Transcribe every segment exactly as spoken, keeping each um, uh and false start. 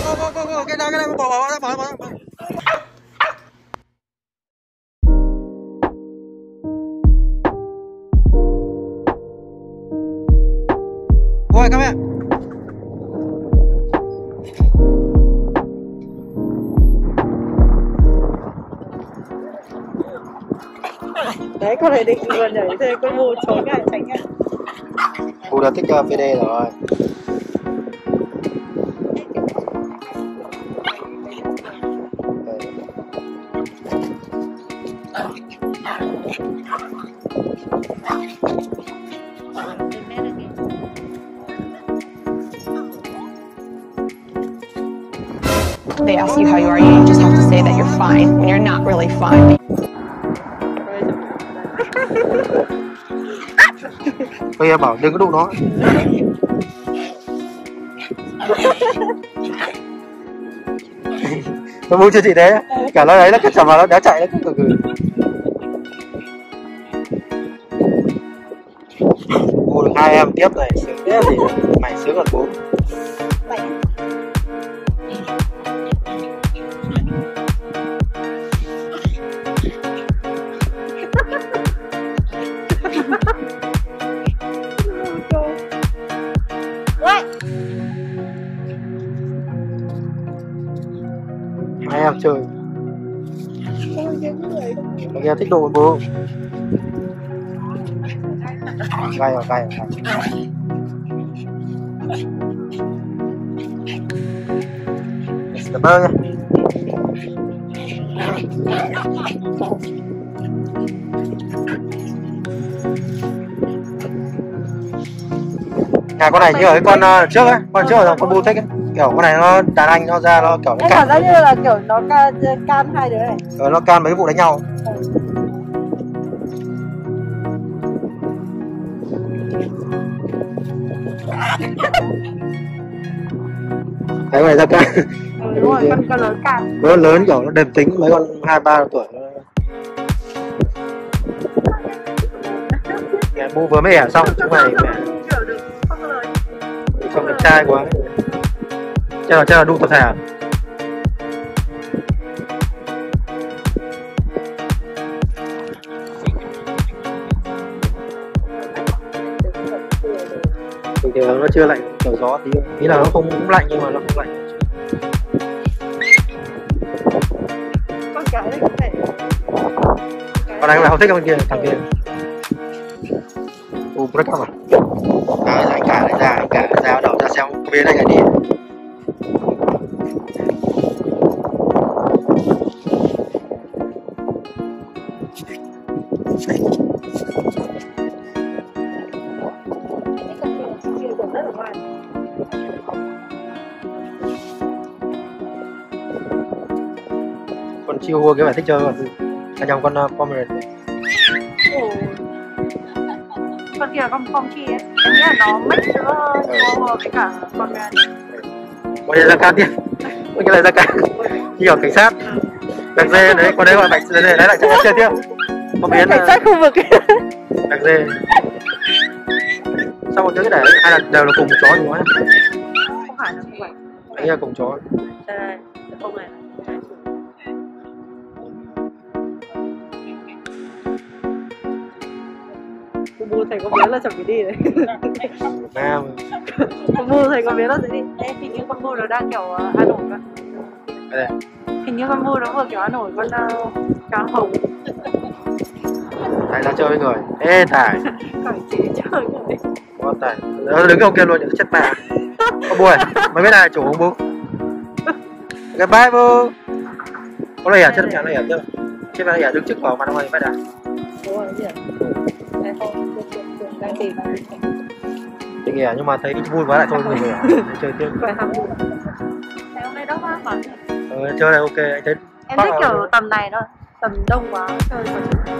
go, go, go, go. Cái đó, cái đó, bỏ, bỏ, bỏ, bỏ, bỏ, bỏ. Rồi, các bạn. Đấy, con này định vừa nhảy thế con Bu trốn ngay tránh ngay. Bu đã thích uh, pê đê rồi. They ask you how you are, you just have to say that you're fine when you're not really fine. Bây giờ bảo đừng có đụng nó. Tôi mua cho chị thế. Cả nó đấy nó cứ chầm vào nó đéo chạy nó cứ cười cười. Mua được hai em tiếp này, sướng thế gì? Mày sướng còn bốn. Hai em chơi. Mấy em thích đồ con bố. Gai vào gai vào gai. Cảm ơn nha. À, con này như ở cái con uh, trước ấy, con trước là con Bu thích ấy. Kiểu con này nó đàn anh nó ra nó kiểu nó cản. Cảm giác như là kiểu nó can, can hai đứa này. Ờ, nó can mấy vụ đánh nhau. Ừ. Đấy, con này ra can. Ừ, đúng rồi, con, con lớn can. Nó lớn kiểu nó đềm tính, mấy con hai ba tuổi. Mẹ Bu vừa mới ẻ xong chúng mày mẹ xong đẹp trai quá. Chắc là chắc là đu tập thể à? Bình thường nó chưa lạnh, kiểu gió tí ý là nó không cũng lạnh nhưng mà nó không lạnh. Con cái đấy có thể. Con này là không thích con kia, thằng kia. U rất căng à? À, anh cả lại ra, anh cả ra đầu ra xem bên anh này đi. Con chiêu cái phải thích chơi con anh chồng con uh, Pomeranian. Con kia là con phong chi ấy, em nghĩ là nó mix giữa Chihuahua với cả con Pomeranian. Con này ra can tiếp, con kia lại ra can, như kiểu cảnh sát. Bạch dê đấy, con đấy gọi bạch dê đấy lại cho em chơi tiếp. Con biến cảnh sát khu vực. Bạch dê. Sao một cái để hay là đều là cùng một chó đúng không? Không phải là không phải. Đấy là cùng chó. Đây đây, ông này. Con Bu thầy có biết là chuẩn bị đi đấy. Nam. Con Bu thầy có biết là sẽ đi. Ê, hình như con Bu nó đang kiểu uh, an ủi con. Đây. Hình như con Bu nó vừa kiểu an ủi con uh, cá hồng. Thầy ra chơi với người. Ê Thải. Cởi chỉ chơi người. Con Thải. Đứng ông kia luôn, chết bà. Con Bu ơi, mới biết là chủ ông Bu. Cái bye Bu. Con này à, chết nhà này à chưa? Chết này à, đứng trước vào mặt ngoài phải đã. Đúng rồi, gì ạ? Đây không, đang tìm mà. Thì kìa, nhưng mà thấy vui quá lại thôi mình rồi. Chơi tiếp. Phải ham vui. Thế hôm nay đó quá mà. Ờ, chơi này ok, anh thấy. Em thích kiểu tầm này thôi, tầm đông quá chơi khó chịu.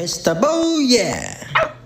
mít tơ Booyah.